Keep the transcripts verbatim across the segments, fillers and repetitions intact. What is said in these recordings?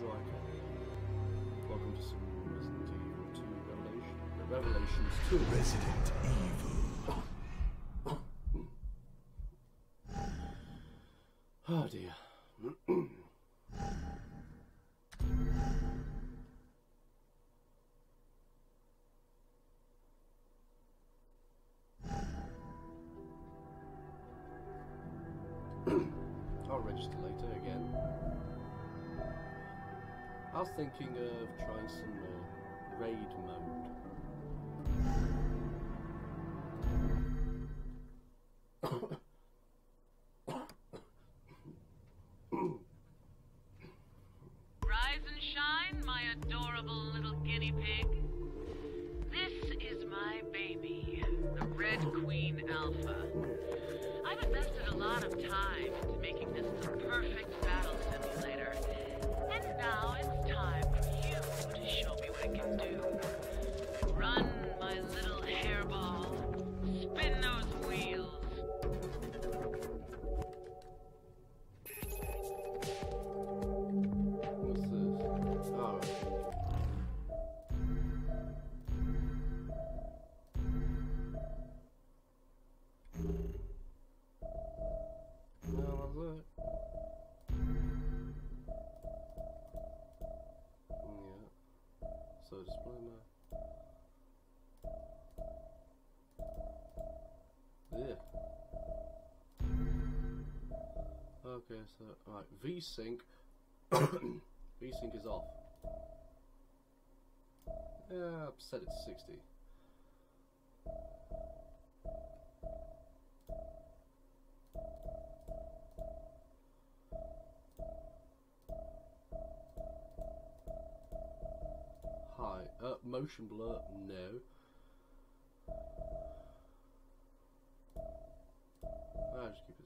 Striker. Welcome to some Resident Evil two Revelation, Revelations two. Resident Evil. Oh dear. I'll register later again. I was thinking of trying some uh, raid mode. Rise and shine, my adorable little guinea pig. This is my baby, the Red Queen Alpha. I've invested a lot of time into making this the perfect battle simulator. And now it's time for you to show me what it can do. Run, my little hairball. Spin those wheels. What's this? Oh. No, that's it. Yeah. So display my. Yeah. Okay, so alright, V-Sync. V-Sync is off. Yeah, I've set it to sixty. Hi. Uh, motion blur, no. I'll just keep it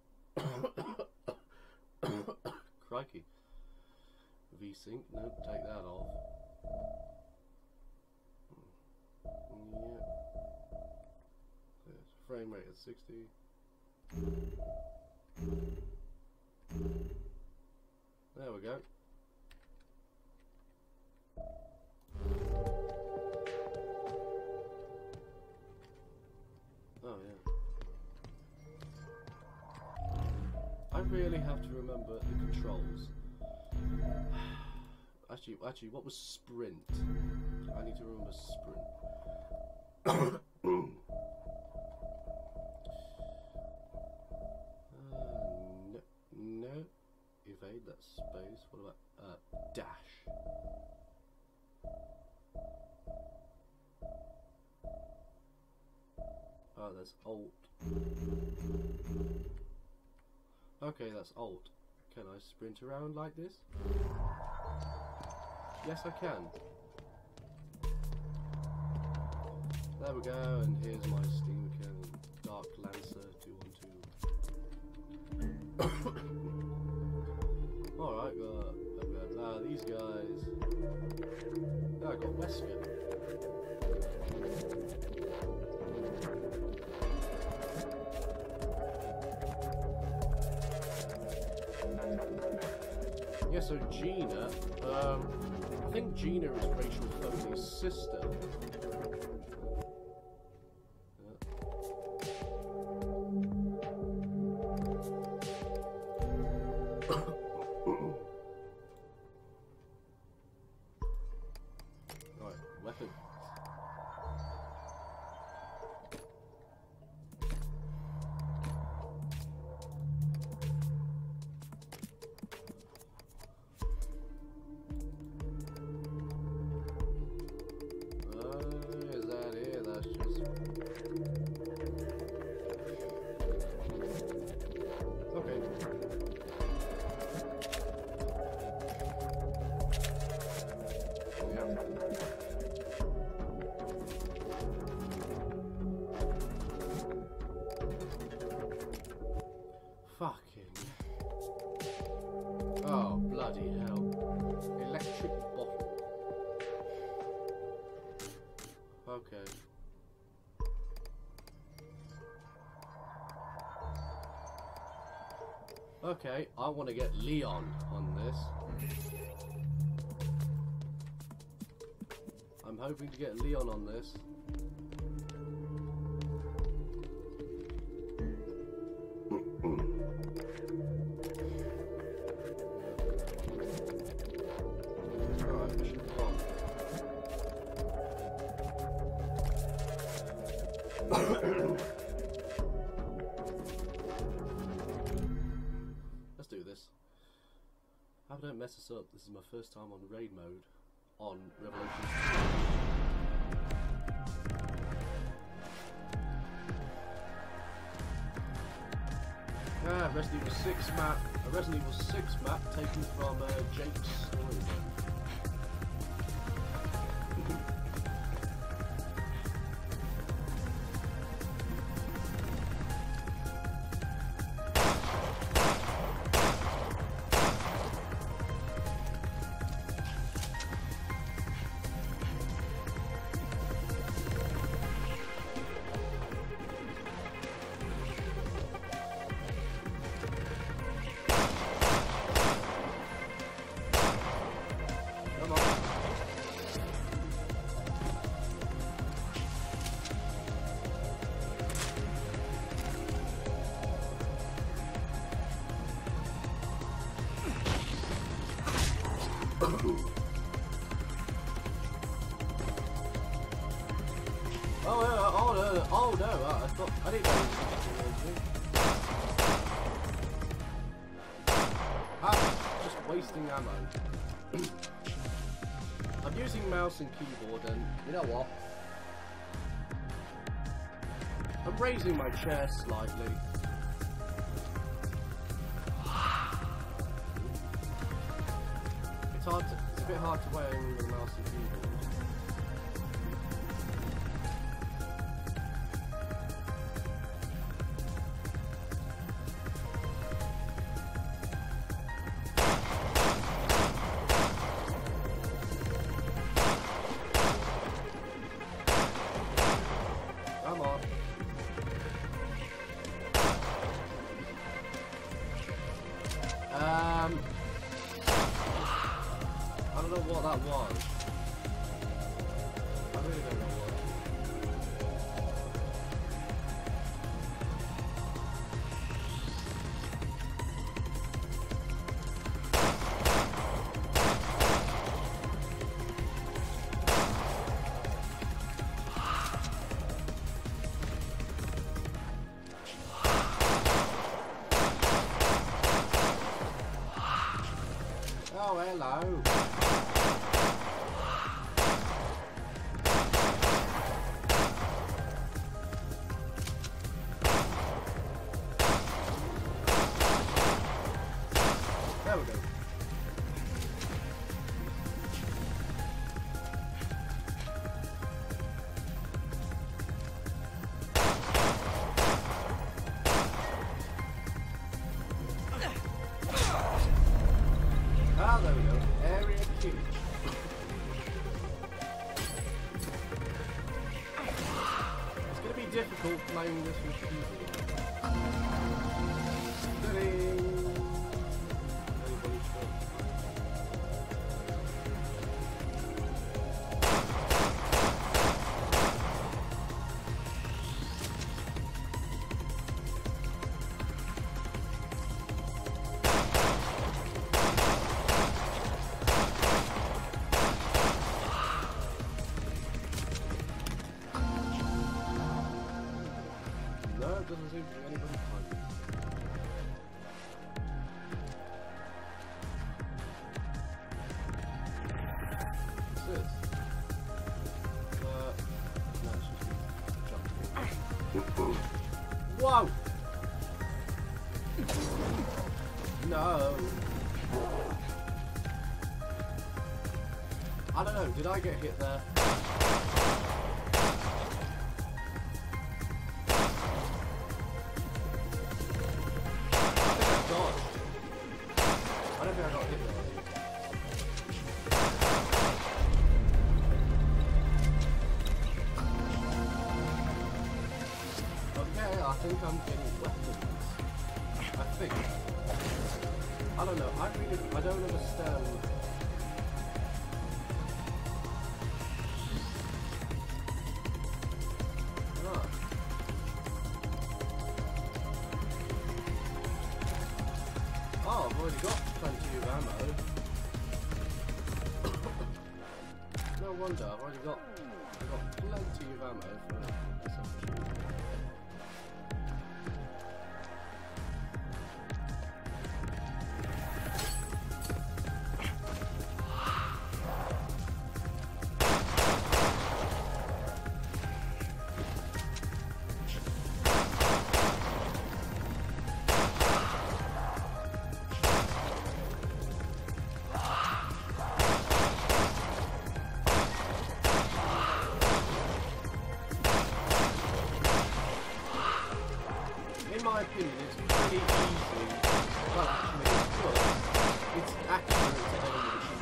sixty. Crikey. V-Sync, no, take that off. Yeah. There's frame rate at sixty. There we go. Oh yeah. I really have to remember the controls. Actually, actually, what was sprint? I need to remember sprint. uh, no, no, evade that space. What about uh, dash? Oh, that's alt. Okay, that's alt. Can I sprint around like this? Yes, I can. There we go, and here's my Steam account, Dark Lancer two one two. Alright, got, I've got uh, these guys. Oh, I got Wesker. Yeah, so Gina, um, I think Gina is Rachel Foley's sister. Right, weapon. Fucking. Oh, bloody hell. Electric bottle. Okay. Okay, I want to get Leon on this. hoping to get Leon on this. Alright, mission one. Let's do this. I hope I don't mess this up. This is my first time on raid mode on Revelation. Ah, Resident Evil six map. A Resident Evil six map taken from uh, Jake's story mode. Oh, uh, oh, no, oh no, uh, I thought, I didn't know I'm just wasting ammo. I'm using mouse and keyboard and, you know what? I'm raising my chair slightly. It's hard to, it's a bit hard to wear with a mouse and keyboard. Come on. Um, I don't know what that was. I really don't know what. Oh, hello. There we go. Ah, there we go. Area key. It's going to be difficult playing this with keyboard. Ta-ding! Everybody's good. No, it doesn't seem to be anybody behind me. What's this? Uh, no, it's just jumping. Whoa! No! I don't know, did I get hit there? I don't think I got hit there. Okay, I think I'm getting weapons. I think. I don't know. I really, I don't understand. I've already got plenty of ammo. No wonder, I've already got, I've got plenty of ammo for S M G. In my opinion, it's pretty easy. Well, actually, it's good. It's accurate to aim with a shooting.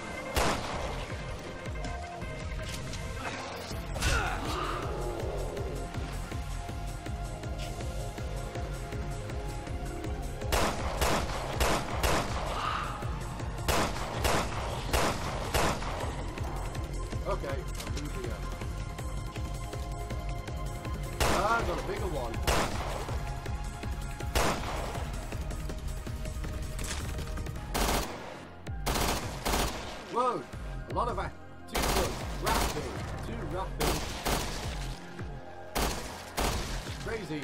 Okay, I'm losing ammo. Ah, I got a bigger one. Whoa! A lot of act. Too good. Rapping. Too rapping. Crazy.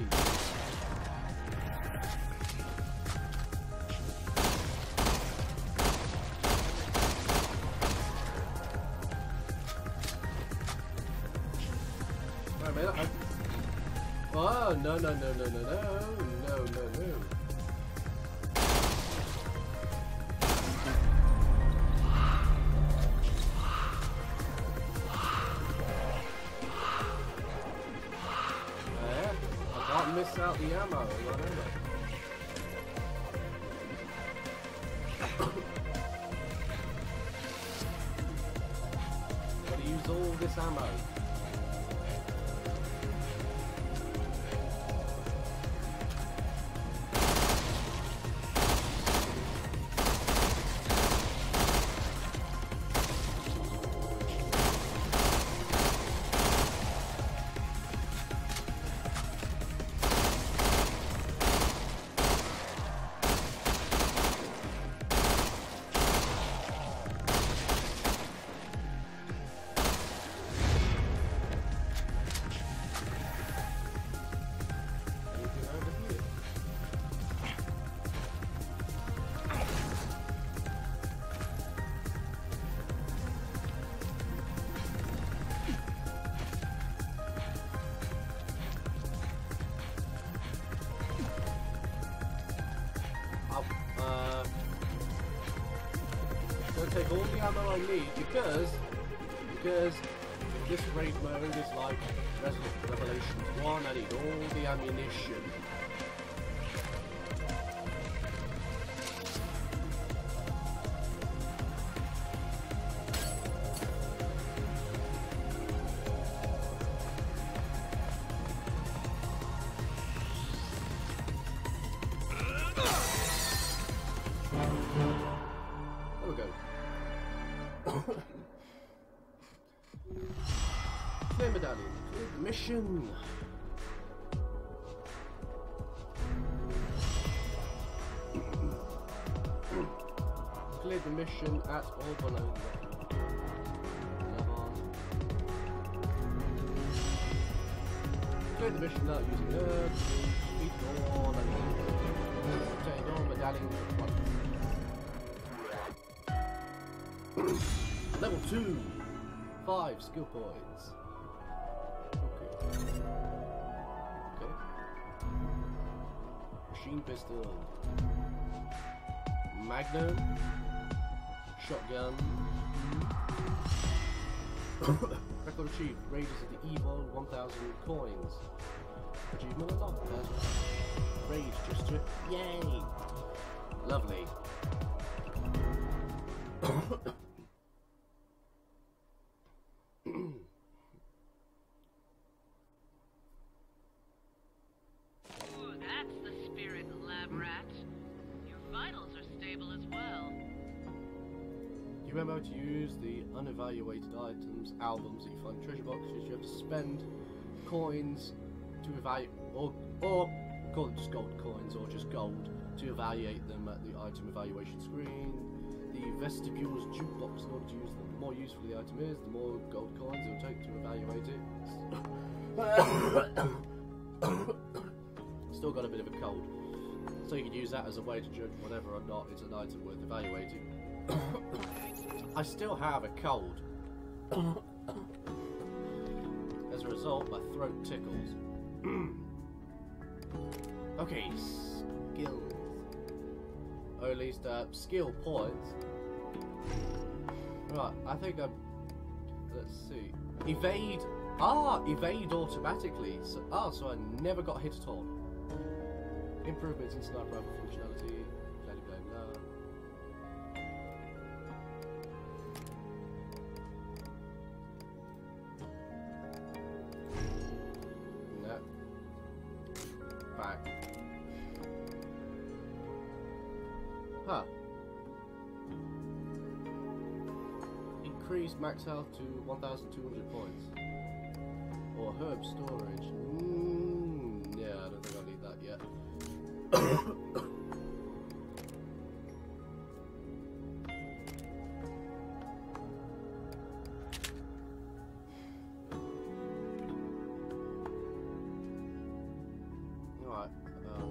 Wait a minute. I... Oh, no, no, no, no, no, no. No, no, no. Miss out the ammo, whatever. Gotta use all this ammo. Uh, gonna take all the ammo I need because because this raid mode is like Revelations one. I need all the ammunition. There we go. Clear medallion. Clear the mission. Clear the mission at Albano. Clear the mission without using nerves. Beat Dawn and take Dawn medallion for one. Level two, five skill points. Okay. Okay. Machine pistol, Magnum, shotgun. Record achieved. Raiders of the Evil, one thousand coins. Achievement unlocked. Raid just to yay. Lovely. Ooh, that's the spirit, lab rat. Your vitals are stable as well. You remember to use the unevaluated items, albums that you find in treasure boxes. You have to spend coins to evaluate, or or call it just gold coins, or just gold to evaluate them at the item evaluation screen. The vestibule's jukebox in order to use them. The more useful the item is, the more gold coins it will take to evaluate it. Still got a bit of a cold. So you can use that as a way to judge whether or not it's an item worth evaluating. I still have a cold. As a result, my throat tickles. Okay, skills. Or at least uh, skill points. Right, I think I'm... Let's see. Evade... Ah, evade automatically. So, ah, so I never got hit at all. Improvements in sniper rifle functionality. Blah, blah, blah. No. Back. Huh. Increase max health to one thousand two hundred points. Or herb storage. Mm, yeah, I don't think I need that yet. Alright. Um.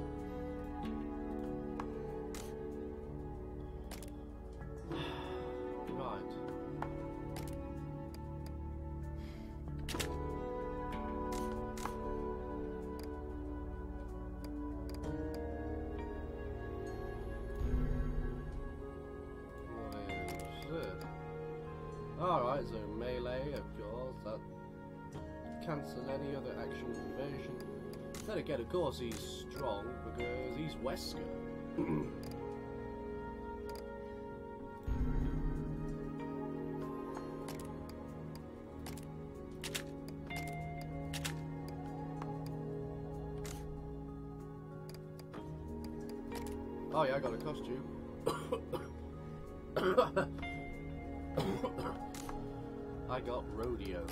Right. Alright, so melee, of course, that cancel any other action evasion. Then again, of course, he's strong because he's Wesker. Oh yeah, I got a costume. I got rodeo.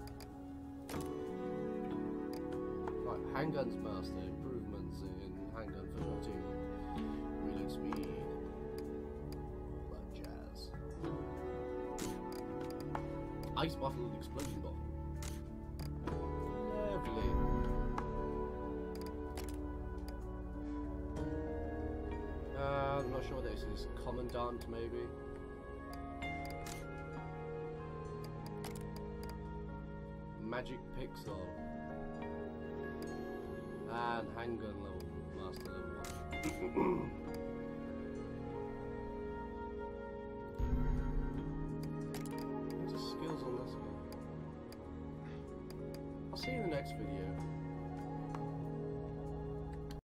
Right, handguns master, improvements in handgun fidelity, reload speed, all that jazz. Ice bottle and explosion bottle. Lovely. Uh, I'm not sure what this is. Commandant, maybe? Magic Pixel. And handgun level, master level one. What's the skills on this one? I'll see you in the next video.